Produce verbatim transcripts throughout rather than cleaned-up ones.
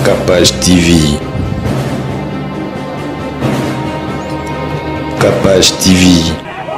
Capage T V. Capage T V.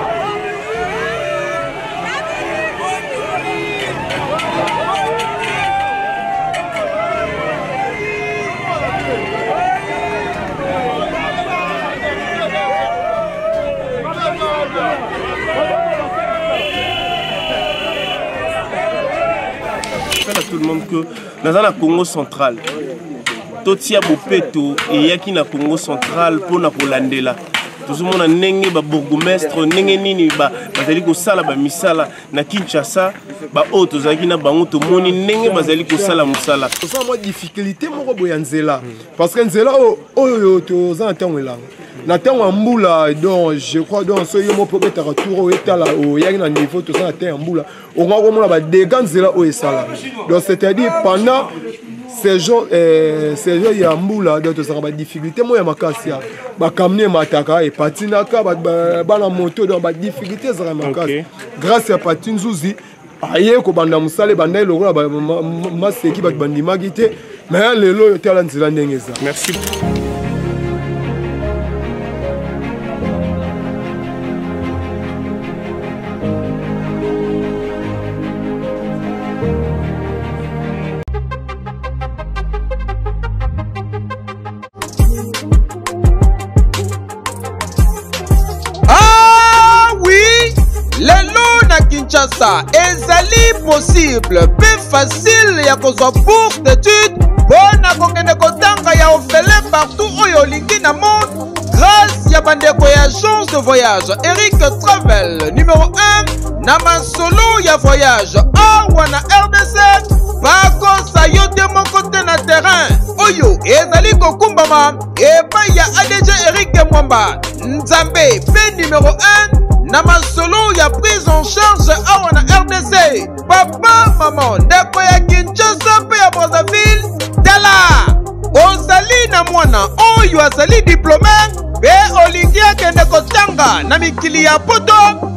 À tout le monde que dans la Congo central, Totia Bopeto et Yaki na Congo central pour na Polandela. Tout le monde a nengé ba bourgmestre nengé nini ba bazali ko sala ba misala na Kinshasa ba auto zaki na bango to moni nengé bazali ko sala musala. Ça moi difficulté mo boya nzela parce que nzela o o to za ntango la. Na ntango mbula donc je crois donc so yo mo peut être retour etala o yaki na niveau to za ntango mbula on va komona ba dégâts nzela o esala. Donc c'est-à-dire pendant ces jours euh, ces jours ya mbula donc ça ba difficulté mo ya makasi ya ba kamne mataka et patinaka ba ba na moto donc ba difficulté za makasi grâce à Patine Zuzi aye ko banda musale banda lokola ba maseki ba bandi magite mais lelo yo tala nzela ndenge za. Merci. Kinshasa, ezali possible, plus facile ya kozwa bourse d'études pona kokende kotanga ya ofele partout oyo olingi na monde grâce ya bandeko ya agence de voyage Eric Travel numéro un na masolo ya voyage awa na R D C bakosa yo te moko te na terrain oyo ezali kokumbama epai ya A D G Eric Mwamba Nzambe pe numéro un na masolo ya prise en charge awa na R D C papa maman ndeko ya Kinshasa pe ya Brazzaville tala ozali na mwana oyo azali diplômé pe olingi akende kotanga na mikili ya poto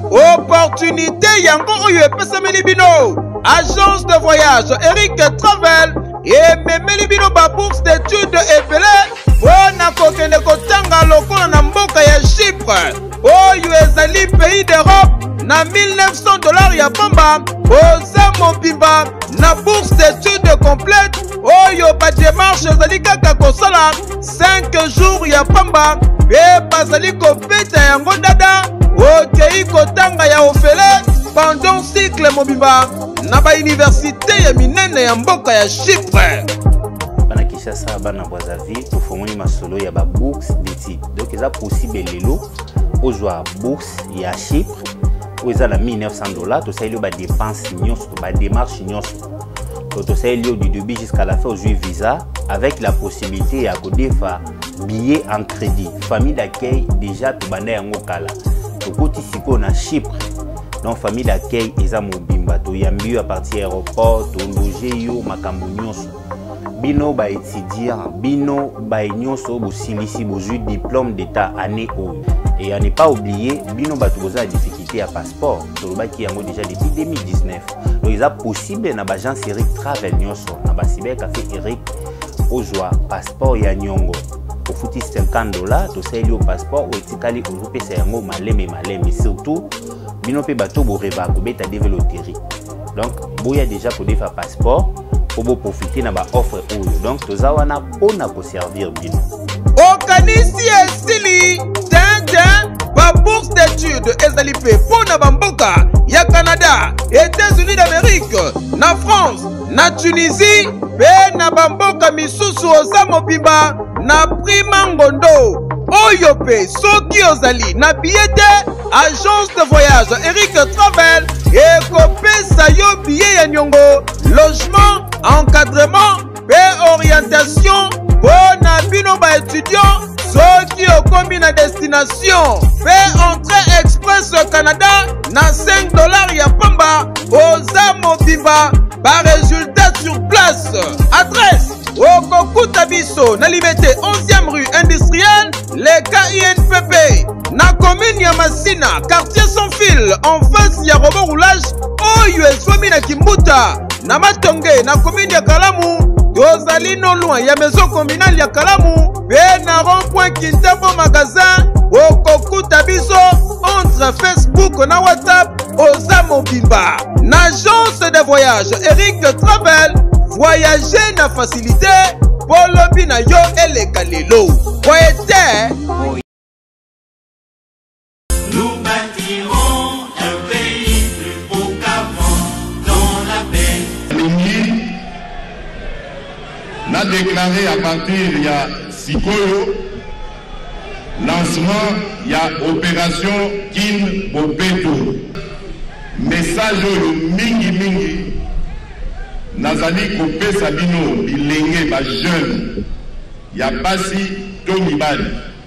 opportunité yango oyo epesameli bino agence de voyage Eric Travel ememeli bino ba bourse d'études ebele mpona kokende kotanga lokola na mboka ya Chypre oyo ezali pays d'Europe na mille neuf cents dollars ya pamba oza mobimba na bourse d'études complète oyo ba démarche ezali kaka kosala cinq jours ya pamba pe bazali kobeta yango dada okei kotanga ya ofele pendant cycle mobimba na ba université ya minene ya mboka ya Chypre. Bana Kinshasa bana Brazzaville tofongoli masolo ya ba bourse d'études donc eza possible lelo ozwa bourse ya Chypre où eza na mille neuf cents dollars to saili ba dépense nyonso ba démarche nyonso to saili du début jusqu'à la fin ozwi visa avec la possibilité ya kodefa billet en crédit famille d'accueil déjà to banda yango kala to koti siko na Chypre donc famille d'accueil eza mobimba to yambi à partir aéroport to loger yo makambo nyonso bino ba étudiant bino ba nyonso bo silisi bo ju diplôme d'état année oyo et à ne pas oublier bino ba to boza difficulté à passeport to ba ki yango déjà depuis deux mille dix-neuf donc il est possible na ba agence Eric Travel nyonso na ba cyber café Eric ozwa passeport ya nyongo au futi cinquante dollars to saili au passeport ou etikali au pesa yango maleme maleme surtout bino pe bato bo reva ko beta développer donc boya déjà pour défa passeport pour profiter na ba offre oyo donc tozawana pona ko servir bino okanisi esili tintin ba bourse d'études ezali pe pona bamboka ya Canada, États-Unis d'Amérique, na France, na Tunisie pe na bamboka misusu oza mobimba na prima ngondo oyo pe soki ozali na billet agence de voyage Eric Travel ekopesa yo billet ya nyongo logement encadrement pe orientation pour na bino ba étudiant soki okomi na destination pe entrée express au Canada na cinq dollars ya pamba oza mobimba ba résultat sur place adresse okokuta biso na limité onzième rue industrielle les K I N P P na commune ya Masina quartier sans fil en face ya robot roulage oyo ezwami na Kimbuta na Matonge na commune ya Kalamu tozali no loin ya maison communale ya Kalamu pe na rond-point Kintambo magasin okokuta biso entre Facebook na WhatsApp oza mobimba na agence de voyage Eric Travel voyager na facilité polobi na yo eleka lelo voyete. Nous bâtirons un pays plus beau qu'avant dans la paix. Lingi n'a déclaré à partir il y a Sikoyo lancement il y a opération Kin Bopeto. Message oyo mingi mingi nazali kopesa bino bilenge ba jeune ya basi to mibali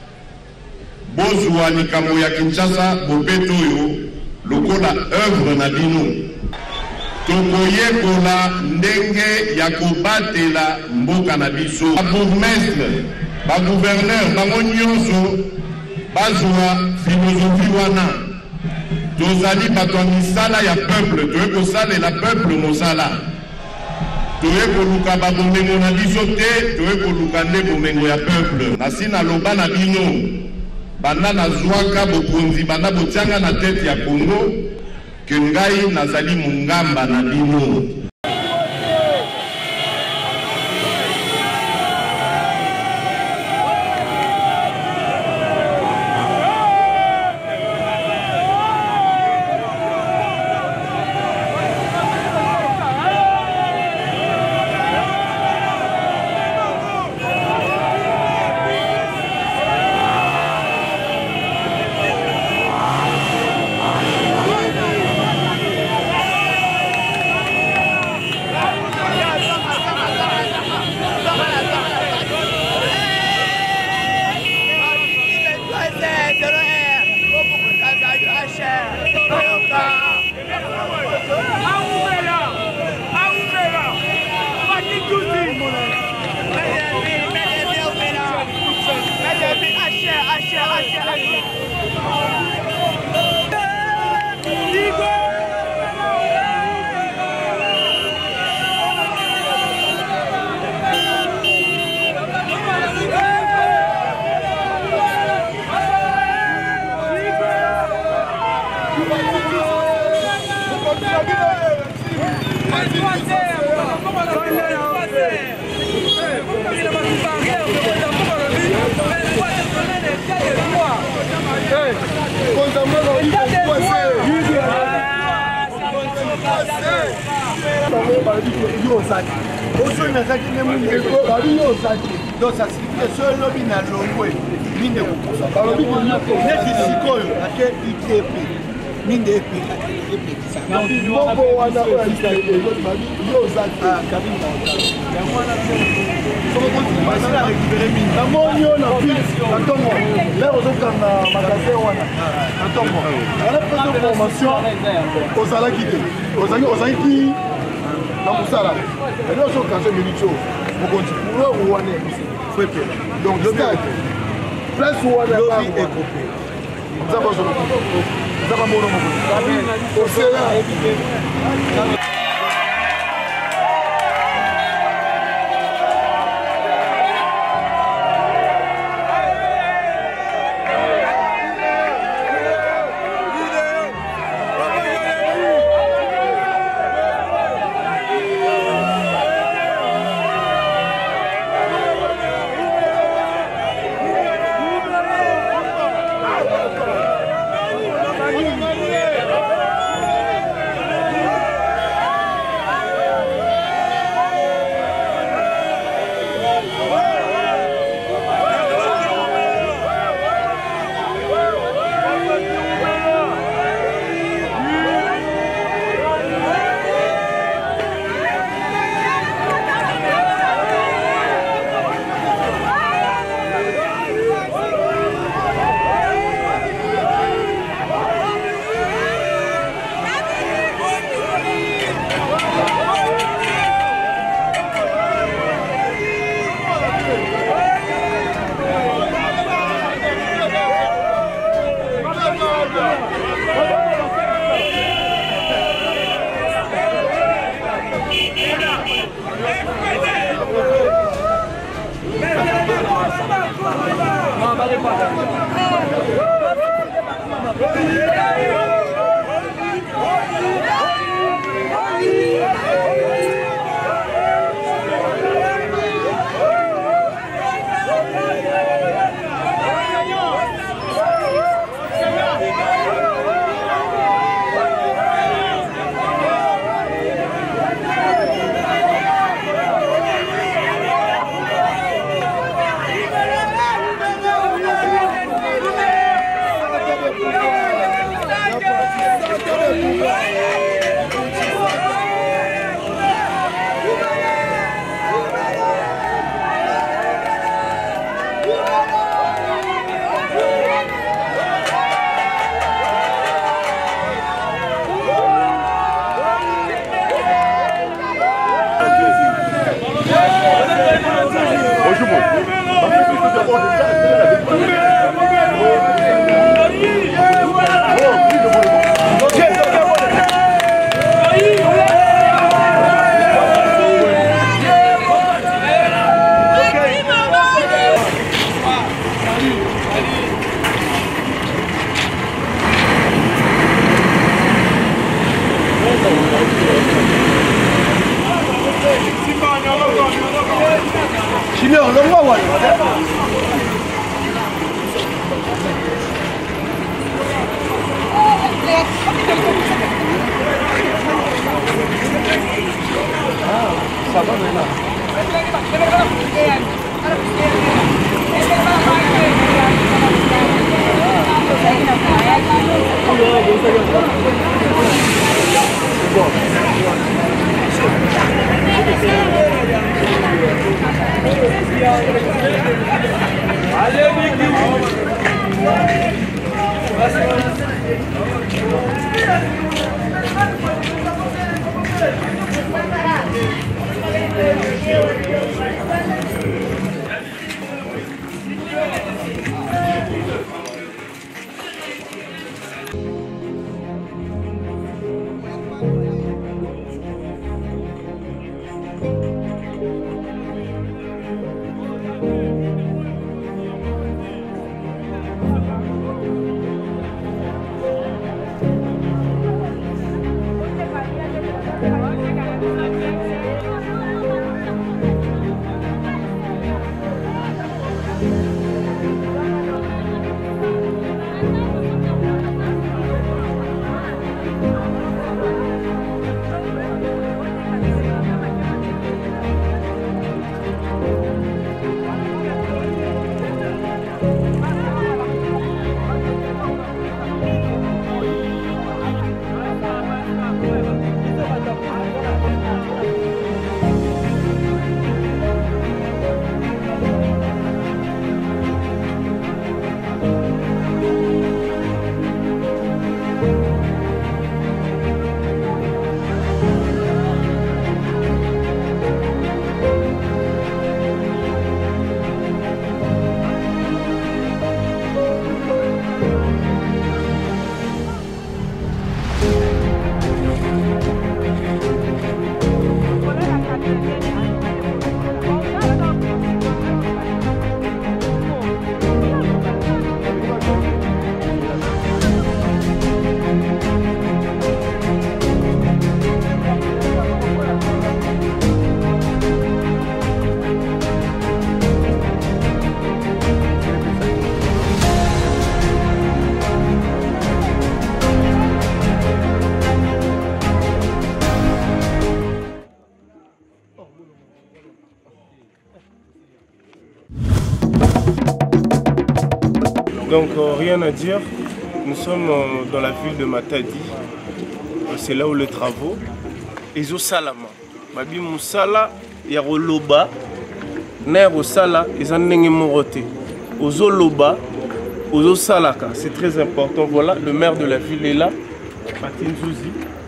bozwa likambo ya Kinshasa Bopeto oyo lokola œuvre na bino tokoyekola ndenge ya kobatela mboka na biso ba bourgmestre ba gouverneur bango nyonso bazwa philosophie wana tozali bato ya misala ya peuple toye kosalela peuple mosala toye koluka babomengo na biso te toye koluka nde bomengo ya peuple nasi naloba na bino banda nazwaka bokonzi banda botianga na tete ya Congo ke ngai nazali mongamba na bino. Donc le stade, place où on a lobby est coupé. Nous avons Donc euh, rien à dire, nous sommes euh, dans la ville de Matadi, euh, c'est là où les travaux. Ezo Salama, Babi Moussala, Yaroloba, Nero Sala, ils en ont moroté. Ozo Loba, Ozo Salaka, c'est très important. Voilà, le maire de la ville est là, Martin Zouzi.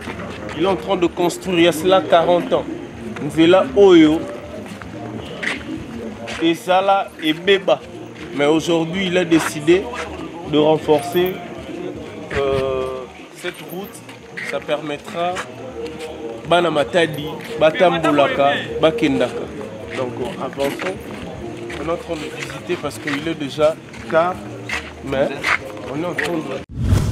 Il est en train de construire cela quarante ans. Nzela Oyo, et Sala et Beba. Mais aujourd'hui, il a décidé de renforcer euh, cette route. Ça permettra Bana Matadi, Batamboulaka, Bakendaka. Donc avançons. On est en train de visiter parce qu'il est déjà quart, mais on est en train de...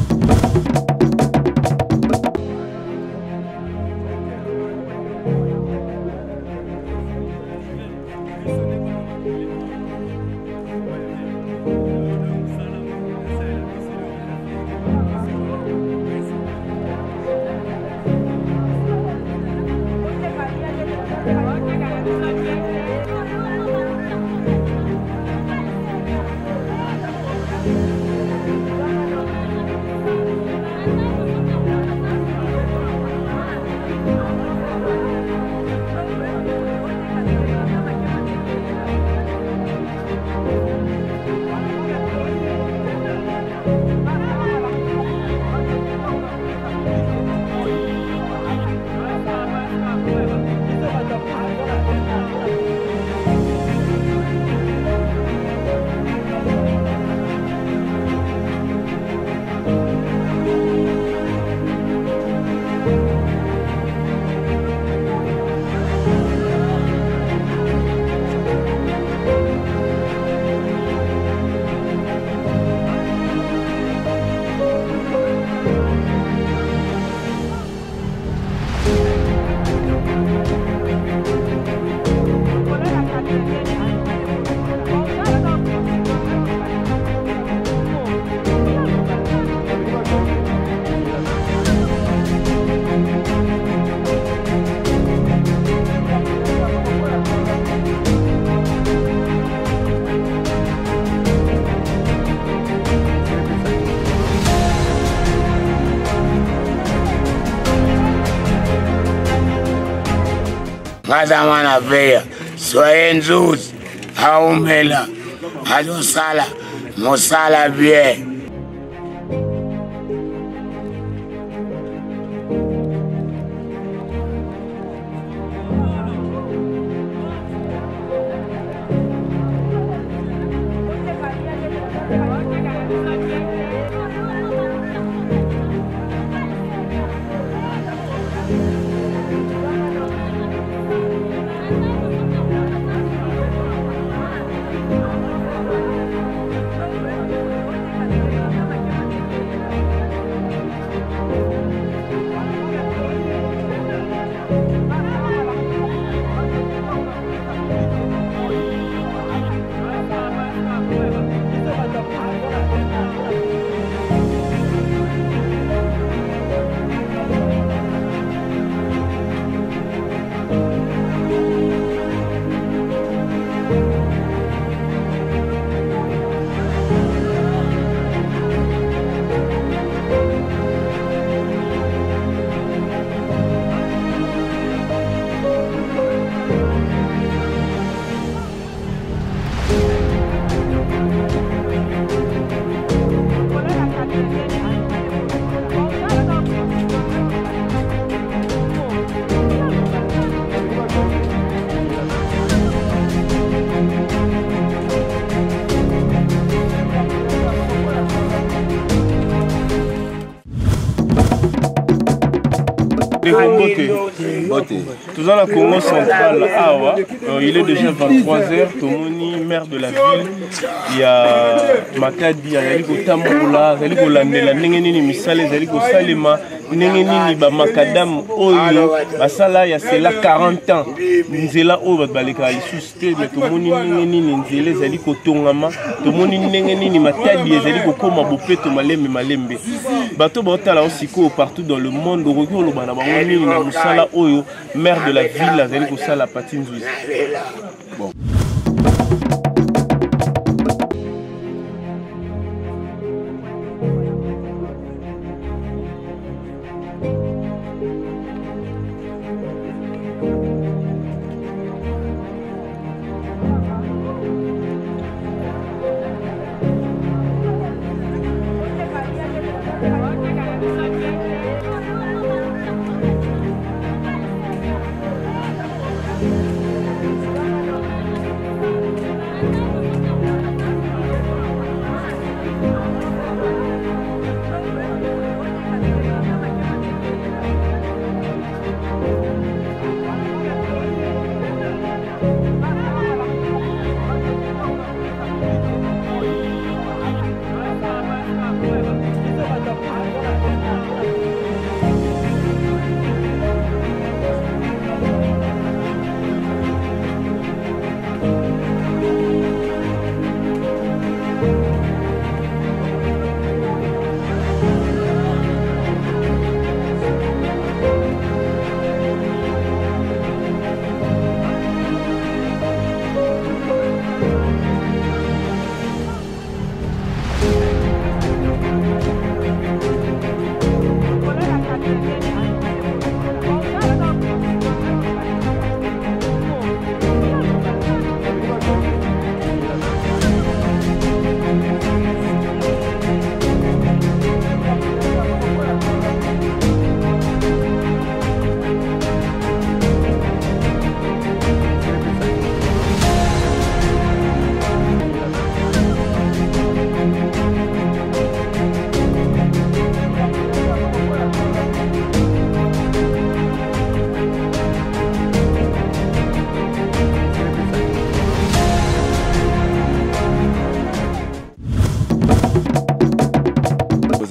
Madame Veya, soyez nzuzi, haumela, adosala, mosala bien. Tout dans la Congo centrale, Awa, euh, il est déjà vingt-trois heures, Tomoni, maire de la ville, il y a Makadi, il y a Zaliko Tamboula, Zaliko Landela, Nengenini Misale, Zaliko Salema, Nengenini Makadam, Oyo, Basala, il y a cela quarante ans, Nzela Oyo, Baleka, Isuste, mais Tomoni Nengenini, Nzele, Zaliko Tongama, Tomoni Nengenini Matadi, Zaliko Koma Bopé, Tomalembe, Malembe. Bato Botala aussi partout dans le monde, au retour, le Banabamoni, Namusala Oyo, maire de la ville, Zaliko Sala Patinzouzi. Bon.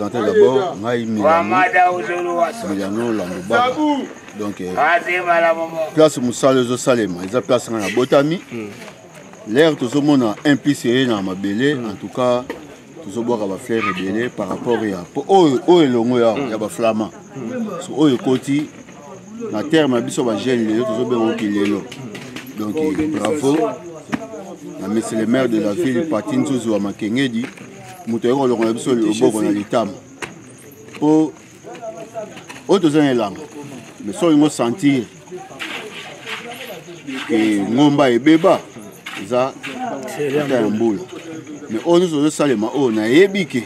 présenter d'abord Ngai Milano Milano Langoba donc place Moussala zo Salema ils a place na Botami l'air tout le monde a impliqué dans ma belé en tout cas tout le monde a fait rebelle par rapport à oh oh longo ya ya ba flamand so oh koti na terme biso ba gel les tout le monde qui lelo donc bravo na monsieur le maire de la ville Patinzo zo Makengedi mutoyeko longo na biso le boko na litama po autres un langue mais so ngo sentir que ngomba e beba za c'est un boule mais on nous a salé on a ébiki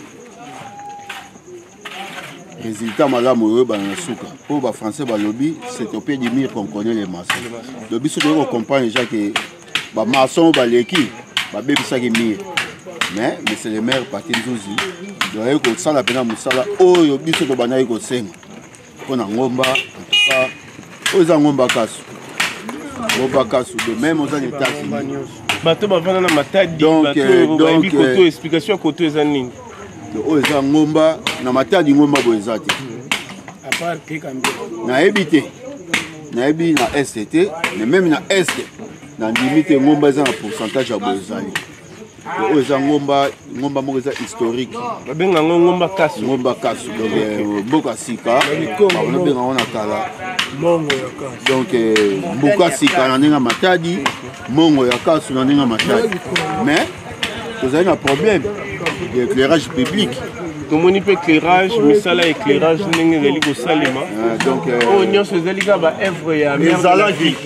résultat malamu yo ba na suka pour ba français ba lobby c'est au pied du mur qu'on connaît les maçons lobby so on comprend déjà que ba maçon ba leki ba bebisa ki mur mais mais c'est le maire Patinzuzi doit ko sala pena musala oyo biso to bana ko senga pona ngomba en tout cas oza ngomba kasu ngomba kasu de même aux États-Unis bato bavanda na matadi donc donc koto explication koto eza nini oyo eza ngomba na matadi ngomba bo eza te à part pikambi na ebité na ebi na S T mais même na est na limite ngomba eza na pourcentage ya bo ezali oyo eza ngomba ngomba moko eza historique babenga ngo ngomba kasu ngomba kasu donc mboka sika babenga ngo na kala mongo ya kasu donc mboka sika na ndenge matadi mongo ya kasu na ndenge matadi mais tozali na problème d'éclairage public tomoni mpe éclairage misala éclairage ndenge ezali kosalema donc oyo nyonso ezali kaka ba œuvre ya ezalaki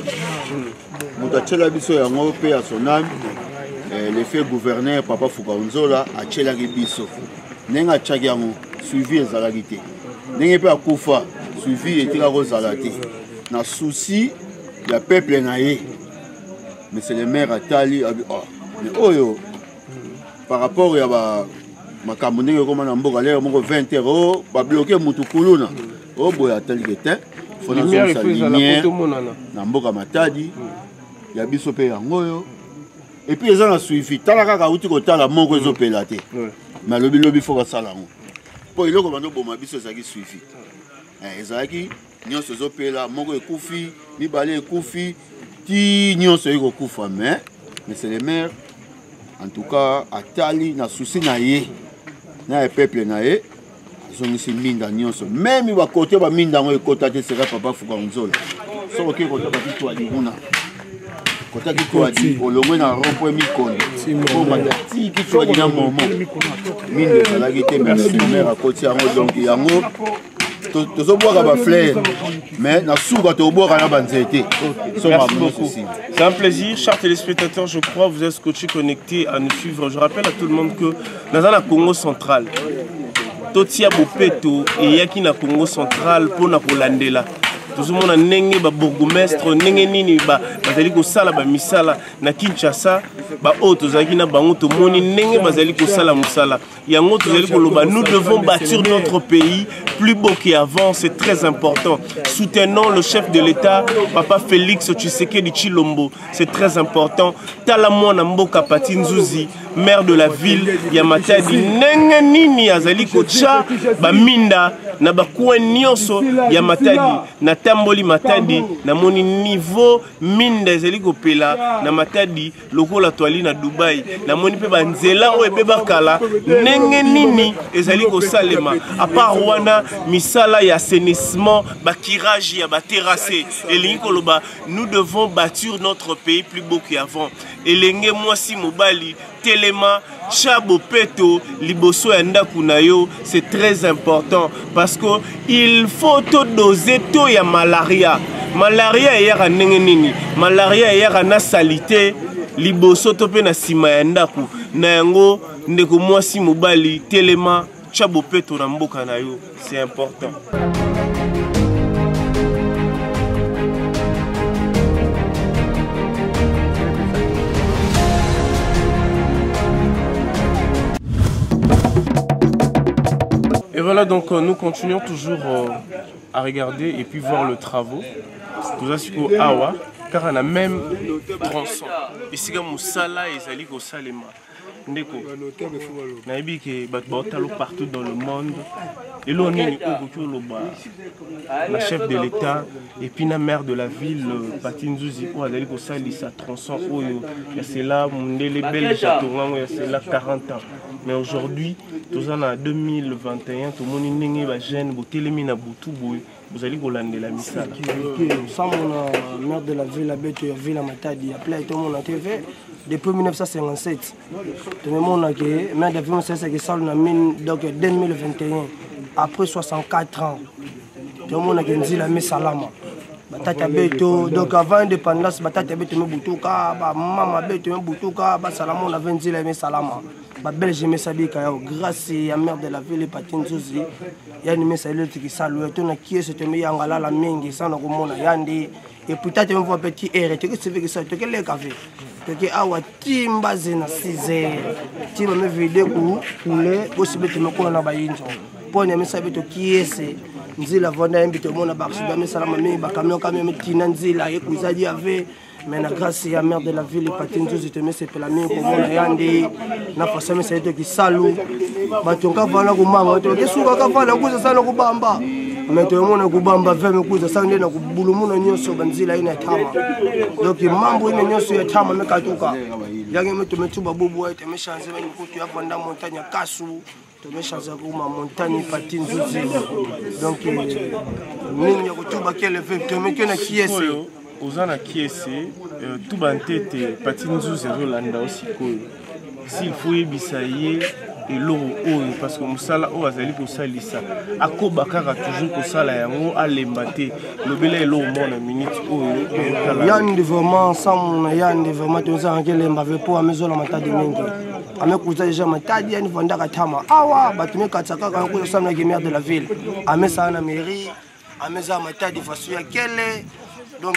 moto atiela biso yango mpe ya sonami l'effet gouverneur Papa Fukaunzola a tchelaki biso ndenge atiaki yango suivi ezalaki te ndenge mpe akufa suivi etikaka kozala te na souci ya peuple na ye monsieur le maire atali mais oyo par rapport ya makambo ndenge ekoma na mboka lelo moko vingt heures babloke mutu kuluna oyo boye atalike te fonasa lumière na mboka matadi ya biso mpe yango oyo et puis ils ont suivi tala kaka uti ko tala moko ezopela te mais lobi lobi faut basala ngo po iloko bando boma biso ezaki suivi eh ezaki nyonso ezopela moko ekufi mibale ekufi ti nyonso eko kufa mais mais c'est le maire en tout cas atali na souci na ye na peuple na ye azongisi minda nyonso même ba côté ba minda ngo ekota te sera Papa Fukaunzola so ko ke ko ta bitu alikuna kota ki ko adi olongwe na rompo mikondo ko matati ki so dina momo minde la gite merci maire à côté yango donc yango to so boka ba fleur mais na souka to boka na banzete so beaucoup. C'est un plaisir, chers téléspectateurs, je crois vous êtes scotchés connectés à nous suivre. Je rappelle à tout le monde que dans la Congo central Totia Bopeto et yaki na Congo central pour na Polandela tout le monde a nenge ba bourgmestre nenge nini ba bazali ko sala ba misala na Kinshasa ba auto zaki na bango to moni nenge bazali ko sala musala yango to zali ko loba nous devons bâtir notre pays plus beau qu'avant, c'est très important. Soutenons le chef de l'État Papa Félix Tshisekedi Tshilombo, c'est très important. Talamwa Namboka Patinzuzi, maire de la ville ya Matadi nenge nini azali ko tcha ba minda na ba kwen nyonso ya Matadi na tamboli Matadi na moni niveau minda ezali kopela na Matadi lokola toali na Dubai na moni pe banzela o ebeba kala nenge nini ezali ko salema à part wana misala ya assainissement ba kirage ya ba terrassé elingi koloba nous devons bâtir notre pays plus beau qu'avant elenge mwasi mobali telema chabo peto liboso ya ndaku na yo c'est très important parce que il faut to doser to ya malaria malaria yaka ndenge nini malaria yaka na salité liboso to pe na sima ya ndaku na yango ndeko mwasi mobali telema chabo peto na mboka na yo c'est important. Et voilà, donc euh, nous continuons toujours euh, à regarder et puis voir le travaux. Tout ça c'est au Awa, car on a même tronçon. Ici comme Moussala et Zali Salema. ndeko nayebi ke bato baotalo partout dans le monde elo nini oyo koki oloba na chef de l'état et puis na maire de la ville Pati Nzuzi oyo azali kosalisa tronçon oyo ya cela mondele belge atongango ya cela quarante ans mais aujourd'hui toza na deux mille vingt et un tomoni ndenge bajeune botelemi na butu boye bozali kolandela misala samona maire de la ville abeto ya ville ya Matadi appelé tomona T V depuis mille neuf cent cinquante-sept tomona ke maire de la ville c'est que ça na mine donc deux mille vingt et un après soixante-quatre ans tomona ke nzila mesalama batata beto donc avant indépendance batata beto me butuka ba mama beto me butuka ba salama on avait nzila mesalama ba belge me sabika yo grâce à maire de la ville Pati Nzuzi yani me salé qui saluer to na qui c'est me yangala la mingi sana ko mona yandi et peut-être on voit petit air tu que c'est que ça tu que les café tu que awa timba zena six heures timba me vidéo ku kule aussi beto me ko na ba yinjo pone me sabito qui c'est nzila vonda mbito mona ba accident me salama me ba camion camion me tina nzila et kuzadi avait mais na grâce à maire de la ville Pati Nzuzi te me c'est la mine ko mona yandi na fasa me c'est qui salu ba tonka vala ko manga to ke suka ka vala kuza sana ko bamba mais to mona ko bamba veme kuza sana na ko bulumuna nyoso banzila ina tama donc mambo ina nyoso ya tama me katuka yange me to me tuba bubu ite me chanze me kutu ya vanda montagne kasu to me chanze ko ma montagne Pati Nzuzi donc nini ya kutuba kele veme to me kena kiese ozana kiese tout bantete Pati Nzuzi ezolanda aussi koyo s'il faut yebisa ye eloko oyo parce que mosala oyo azali kosalisa akoba kaka toujours kosala yango alemba te lobela eloko mona minute oyo yandi vraiment samona yandi vraiment tozanga kelemba ve po amezola matadi mingi amekuza déjà matadi yani vandaka tama awa bato mekatisa kaka kosamna ke maire de la ville amesala na mairie ameza matadi façon ya kele donc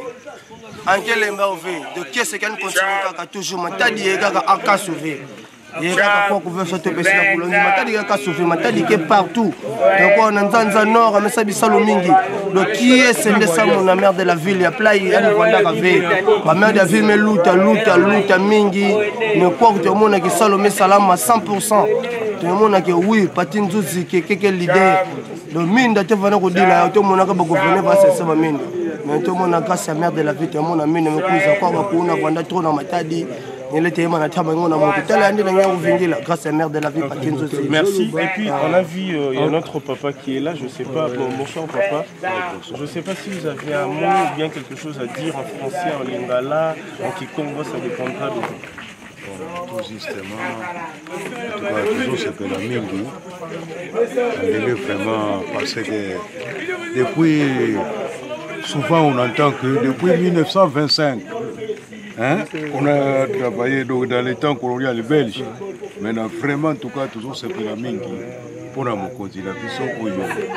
en quel emba ove de qu'est-ce qu'on continue kaka toujours matadi kaka aka sauver et kaka kwa couvrir cette pesa na kolongi matadi kaka sauver matadi ke partout donc on nzanza nord amesa bisalo mingi donc qui est celle ça mon maire de la ville ya play ya Rwanda kave ba maire de la ville me luta luta luta mingi ne quoi que mona ki salo me salama cent pour cent tout le monde que oui Pati Nzuzi ke ke leader donc minda te vana ko dila to mona ka ba gouverner va c'est ça ba minda mais tout le monde a grâce à mère de la vie, tout le monde a mis une couche à quoi on a vendu trop dans ma tadi. Il était mal à table, on a monté tel année grâce à mère de la vie. Merci. Et puis on a vu, il y a notre papa qui est là, je sais pas, bonsoir papa. Je sais pas si vous avez un mot ou bien quelque chose à dire en français, en lingala, en kikongo, ça dépendra de vous. Bon, tout justement, en tout cas, toujours c'est que la mingi, on est vraiment parce que depuis. Souvent, on entend que depuis mille neuf cent vingt-cinq, hein, on a travaillé donc, dans les temps coloniaux belges. Maintenant, vraiment, en tout cas, toujours c'est pour la mingi. Pour la mokozi, la puissance Oyo,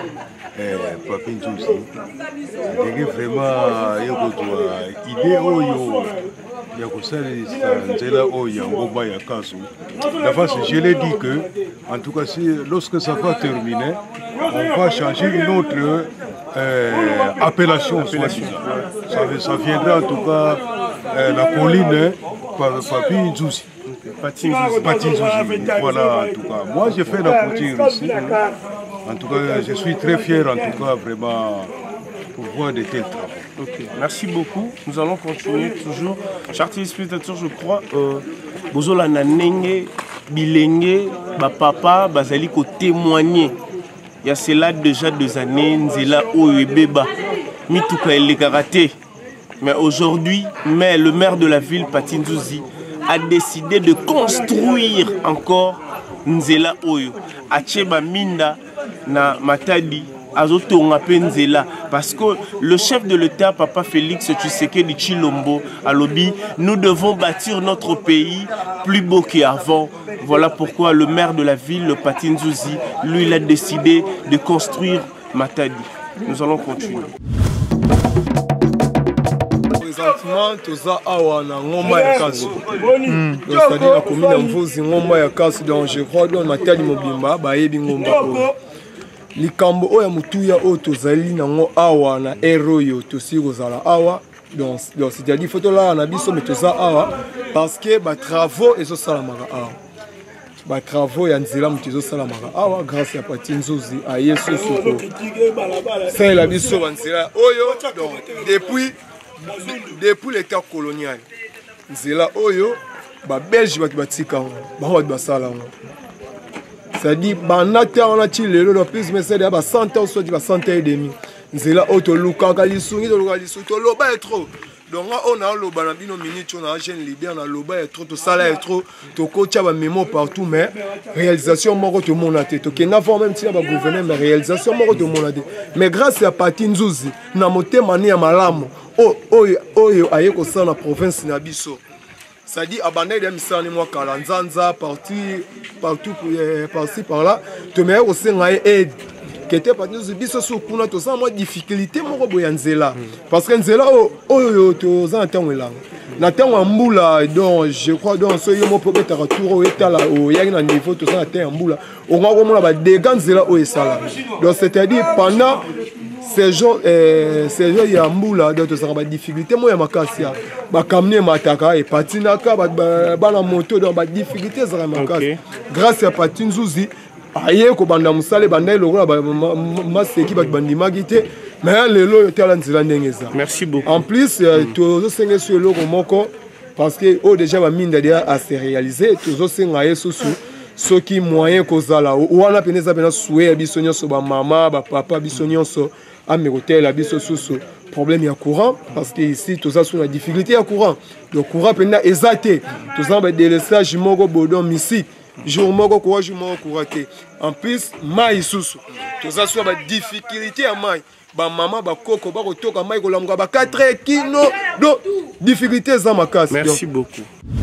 Pati Nzuzi. C'est vraiment, il y a une idée Oyo. Il y a je l'ai dit que, en tout cas, si, lorsque ça va terminer, on va changer une autre euh, appellation. appellation. Ça, ça viendra en tout cas euh, la colline Pati Nzuzi. Pati Nzuzi. Voilà, en tout cas. Moi, j'ai fait la couture ici. En tout cas, je suis très fier, en tout cas, vraiment, pour voir de tels travaux. Ok, merci beaucoup. Nous allons continuer toujours. Chers téléspectateurs, je crois, Bozola Nanenge, Bilenge, Papa, Bazali ko témoigner. Il y a cela déjà deux années, Nzela Oebeba, Mituka et karaté. Mais aujourd'hui, mais le maire de la ville, Pati Nzuzi, a décidé de construire encore Nzela Oyo. Acheba Minda na Matadi. Parce que le chef de l'État, Papa Félix Tshisekedi Tshilombo, a lobby, nous devons bâtir notre pays plus beau qu'avant. Voilà pourquoi le maire de la ville, le Pati Nzuzi, lui, il a décidé de construire Matadi. Nous allons continuer. Présentement, toza awa na ngomba ya kaso. C'est-à-dire la commune ya Mvuzi ngomba ya kaso, donc je crois que Matadi Mobimba bayebi ngomba oyo. Likambo oya mutuya o tozali nango awa na eroyo tosi kozala awa donc c'est-à-dire photo là on a biso mais tout ça parce que ba travaux et ça salamaka awa ba travaux ya nzela mutizo salamaka awa grâce à Pati Nzuzi à Yesu soko c'est la biso ba nzela oyo donc depuis depuis l'état colonial nzela oyo ba belge ba batika ba ba basala c'est-à-dire banata on a tiré le plus mais c'est ba cent ans soit ba cent et demi nzela auto luka kalisungi to luka lisu to loba est trop donc on a loba na bino minute on a jeune leader na loba est trop to sala est trop to coach ba mémo partout mais réalisation moko to mona te to kena avant même si ba gouverner mais réalisation moko to mona te mais grâce à Pati Nzuzi na motema ni ya malamu o oyo oyo aye ko sana province na biso. C'est-à-dire, abandonner des missions, moi, Kalanzanza, parti, partout, par-ci, par-là, te mets aussi une aide. Qui était parti de biso sur kuna to sans moi difficulté mon boya nzela parce que nzela oh oh to za ntango la na ntango mbula donc je crois donc so yo mo peut-être retour etala o ya na niveau to za ntango mbula on va comme ba dégâts nzela o esala donc c'est-à-dire pendant ces jours euh ces jours ya mbula donc to za ba difficulté mo ya makasi ba kamne mataka et patinaka ba ba na moto donc ba difficulté za makasi grâce à Pati Nzuzi aye ko banda musale banda lokola ba maseki ba bandimaki te mais lelo tala nzela ndengeza. Merci beaucoup. En plus tozo senga sur loko moko parce que oh déjà ba mine déjà à se réaliser tozo senga yesu ce qui moyen kozala wana peneza bena souhait biso nyonso ba mama ba papa biso nyonso a me hotel biso susu problème ya courant parce que ici toza sur la difficulté ya courant le courant pena ezate toza ba délestage moko bodon misi jour moko courage moko couraté en plus mai susu toza sur ba difficulté ya mai ba mama ba koko ba kotoka mai ko lamuka ba quatre kilo do difficulté za makasi. Merci beaucoup.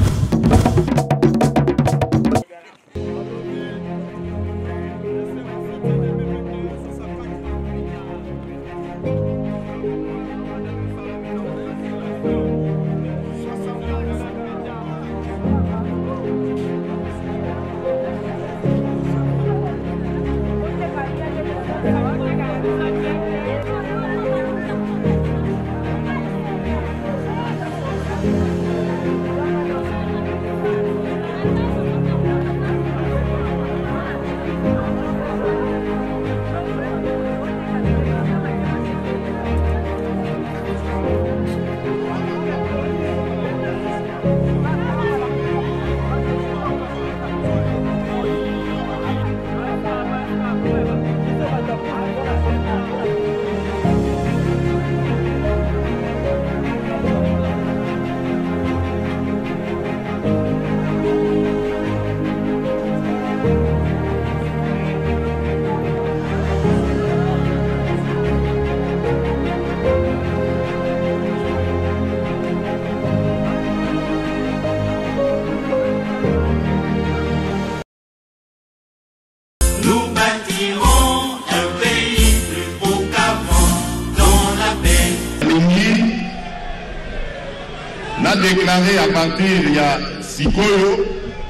Déclaré à partir il y a Sikoyo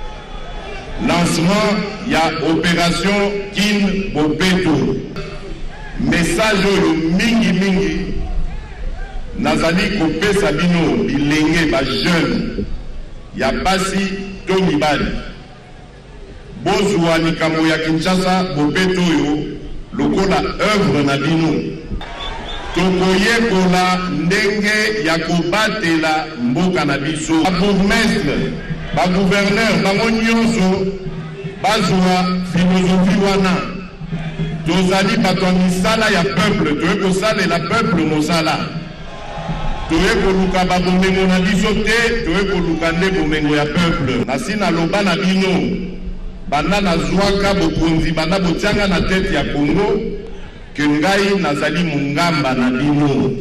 lancement il y a opération Kin Bopeto message oyo mingi mingi nazali kopesa bino bilenge ba jeune ya basi to mibali bozwa likambo ya Kinshasa Bopeto oyo lokola œuvre na bino tokoyekola ndenge ya kobatela mboka na biso ba bourgmestre ba gouverneur bango nyonso bazwa philosophie wana tozali bato ya misala ya peuple toye kosalela peuple mosala toye koluka babomengo na biso te toye koluka nde bomengo ya peuple nasi naloba na bino banda nazwaka bokonzi banda botianga na tete ya Congo que ngai nazali mungamba na bino.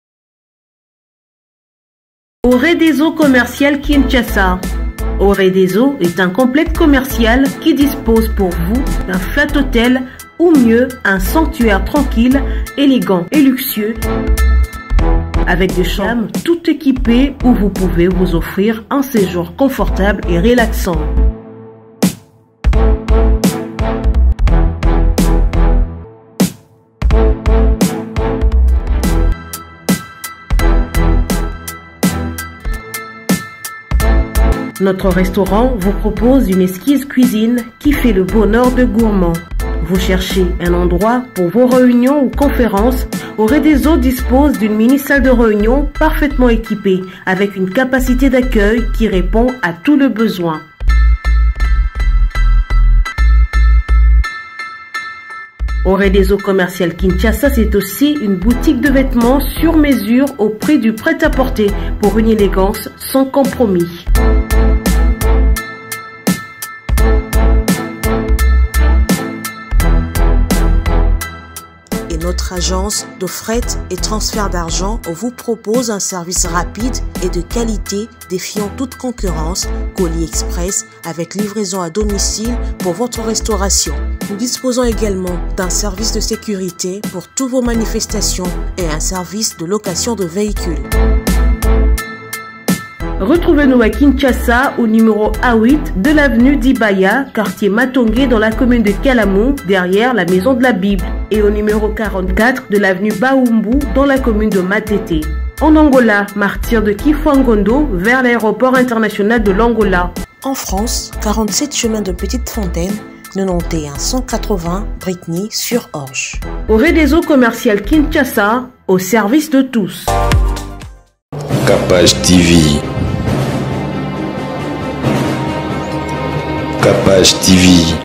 Auré des eaux commerciales Kinshasa. Auré des eaux est un complexe commercial qui dispose pour vous d'un flat hôtel ou mieux un sanctuaire tranquille, élégant et luxueux avec des chambres tout équipées où vous pouvez vous offrir un séjour confortable et relaxant. Notre restaurant vous propose une esquisse cuisine qui fait le bonheur de gourmands. Vous cherchez un endroit pour vos réunions ou conférences? Oredeso dispose d'une mini-salle de réunion parfaitement équipée avec une capacité d'accueil qui répond à tous les besoins. Oredeso Commercial Kinshasa, c'est aussi une boutique de vêtements sur mesure au prix du prêt-à-porter pour une élégance sans compromis. Et notre agence de fret et transfert d'argent vous propose un service rapide et de qualité défiant toute concurrence, colis express avec livraison à domicile pour votre restauration. Nous disposons également d'un service de sécurité pour toutes vos manifestations et un service de location de véhicules. Retrouvez-nous à Kinshasa au numéro A huit de l'avenue d'Ibaya, quartier Matongé dans la commune de Kalamou, derrière la maison de la Bible, et au numéro quarante-quatre de l'avenue Baoumbu dans la commune de Matete. En Angola, martyr de Kifuangondo vers l'aéroport international de l'Angola. En France, quarante-sept chemin de Petite Fontaine, quatre-vingt-onze cent quatre-vingts Brittany sur Orge. Oredeso Commercial Kinshasa, au service de tous. Capage T V. Capage T V.